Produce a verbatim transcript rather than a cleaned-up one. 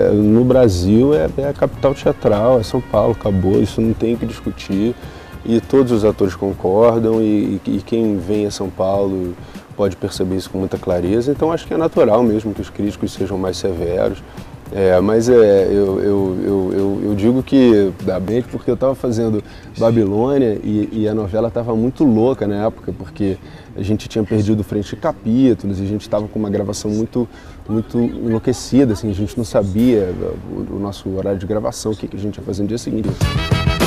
no Brasil é, é a capital teatral, é São Paulo, acabou, isso não tem que discutir. E todos os atores concordam e, e quem vem a São Paulo pode perceber isso com muita clareza. Então acho que é natural mesmo que os críticos sejam mais severos. É, mas é, eu, eu, eu, eu, eu digo que dá bem porque eu estava fazendo Babilônia e, e a novela estava muito louca na época, porque a gente tinha perdido frente de capítulos e a gente estava com uma gravação muito, muito enlouquecida, assim, a gente não sabia o, o nosso horário de gravação, o que, que a gente ia fazer no dia seguinte.